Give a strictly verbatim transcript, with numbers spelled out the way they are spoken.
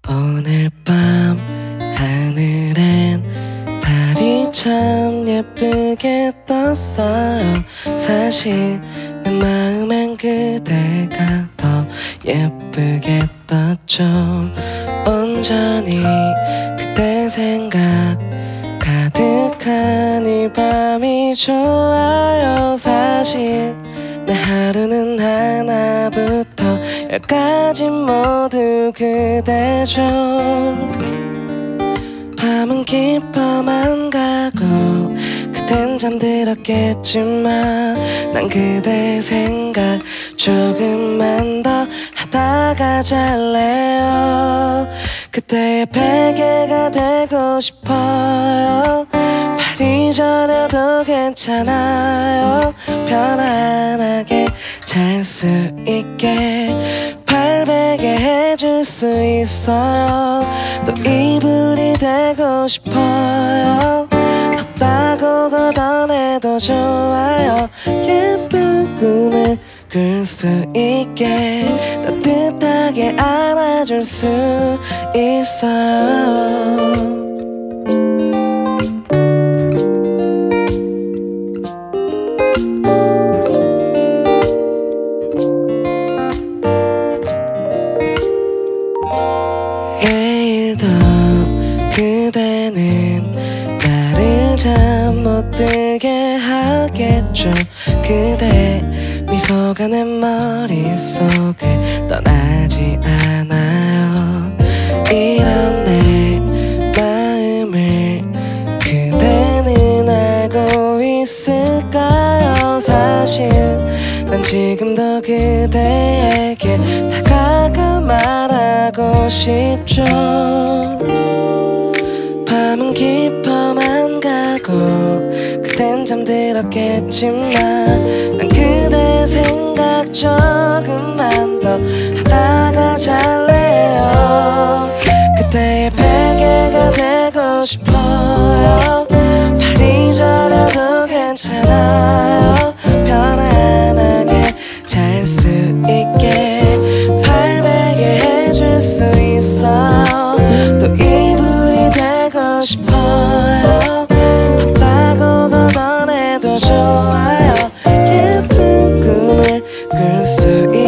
오늘 밤 하늘엔 달이 참 예쁘게 떴어요. 사실 내 마음엔 그대가 더 예쁘게 떴죠. 온전히 그대 생각 가득한 이 밤이 좋아요. 사실 내 하루는 하나부터 열까지 모두 그대죠. 밤은 깊어만 가고 그댄 잠들었겠지만 난 그대 생각 조금만 더 하다가 잘래요. 그대의 베개가 되고 싶어요. 발이 저려도 괜찮아요. 편안하게 잘 수 있게 발베개 해줄 수 있어요. 또 이불이 되고 싶어요. 덥다고 걷어내도 좋아요. 예쁜 꿈을 꿀 수 있게 따뜻하게 안아줄 수 있어요. 내일도 그대는 나를 잠 못 들게 하겠죠. 그대 미소가 내 머릿속을 떠나지 않아요. 이런 내 마음을 그대는 알고 있을까요? 사실 난 지금도 그대에게 다가가 말하고 싶죠. 밤은 깊어만 가고 그댄 잠들었겠지만 난 그대 생각 조금만 더 하다가 잘래요. 그대의 베개가 되고 싶어요. 발이 저려도 괜찮아요. 편안하게 잘 수 있게 발베개 해줄 수 있어요. 또 이불이 되고 싶어요. 덥다고 걷어내도 좋아요. 예쁜 꿈을 꿀 수 있어요.